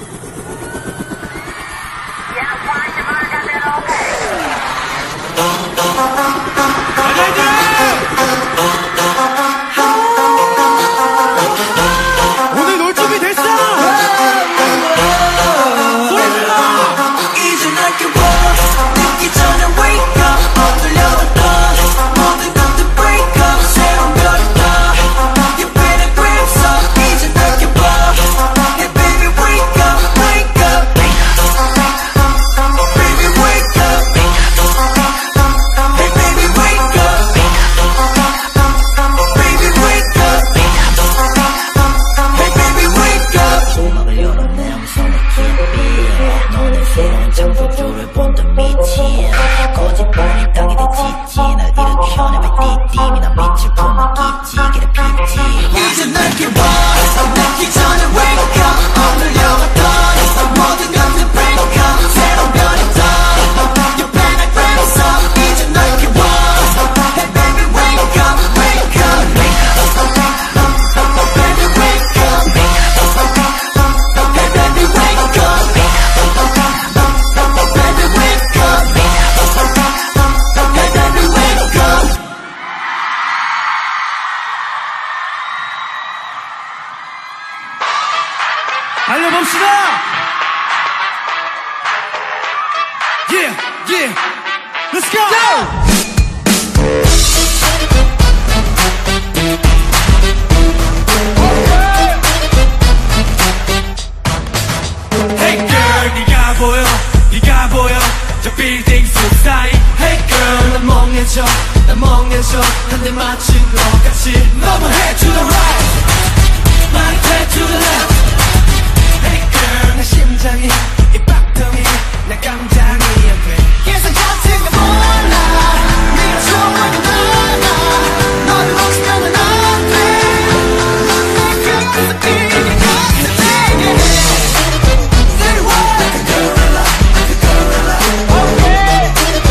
오늘 놀 준비 됐어? 소리 질러! 이제 날 깨워 늦기 전에 wake up 어들려왔다 모든 것들 break up 새로운 별이 떠 You better grab some 이제 날 깨워 Hey baby wake up wake up Baby wake up Hey baby wake up Baby wake up Hey baby wake up 음악을 열어 내 음성의 깊이 너는 새로운 창조주를 본듯 미치 거짓말이 땅에 대지지 날 일으켜 내발 띠띠미 난 빛을 품은 깊지 길에 피지 이제 날 깨워 늦기 전에 wake up 어들려왔던 모든 것들 break up 새로운 별이 떠 You better grab some 이제 날 깨워 Hey baby wake up wake up Baby wake up Hey baby wake up Baby wake up Hey baby wake up 달려봅시다! Yeah, yeah, let's go! Hey girl, 네가 보여, 네가 보여 저 빌딩 숲 사이 Hey girl, 난 멍해져 한 대 맞춘 것 같이 너무 head to the right My head to the left Hey girl, 내 심장이 이 빡덩이 내 감당이 안 돼 예상 같은 거 몰라 네가 좋은 게 많아 너를 놓치면은 안 돼 넌 가슴 뛰게 가슴 뛰게 Say what Like a gorilla Like a gorilla Okay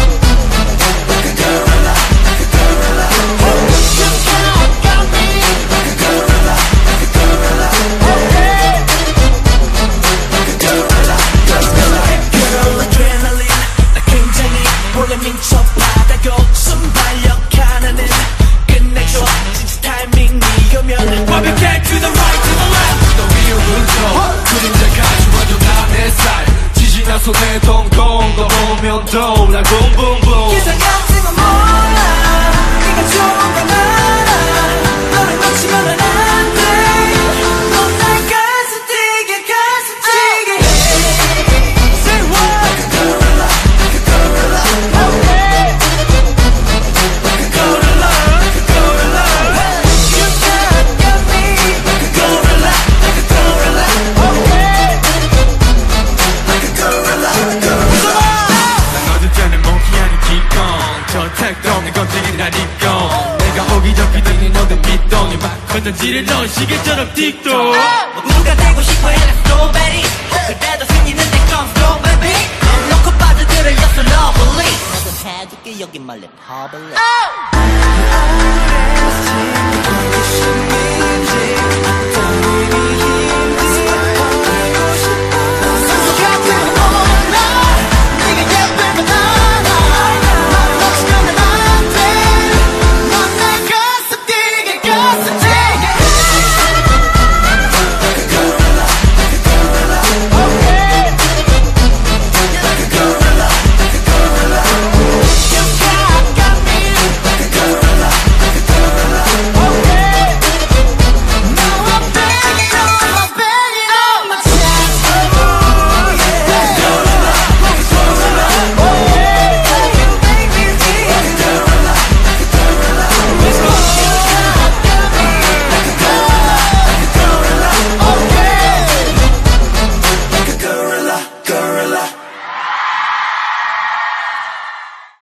Like a gorilla Like a gorilla You cannot got me Like a gorilla Like a gorilla Okay Like a gorilla Girl adrenaline 나 굉장히 몰래 민첩 바다고 순발력 하나는 끝내줘 진짜 타이밍이 오면 완벽해 to the right to the left 너 위에 huncho 그림자까지 완전 다 내 스타일 지지나 손에 동동 거 보면 또날 붐붐붐 예상 같은 건 몰라 네가 좋은 거 많아 너를 놓치면은 안 돼 넌 날 가슴 뛰게 가슴 뛰게 Say what Like a gorilla Like a gorilla Okay Like a gorilla Like a gorilla You cannot get me Like a gorilla Like a gorilla Okay Like a gorilla Like a gorilla 난 어제 전에 몽키하니 기꺼 저 택동 내 건지기 날 이꺼 내가 호기적 비등이 너는 밑동이 막 건전지를 넣은 시계처럼 틱톡 누가 되고 싶어 해 스트로베리 그래도 승리는 내 건 baby 놓고 빠져들어 you're so lovely 뭐든 해줄게 여기 말린 허블리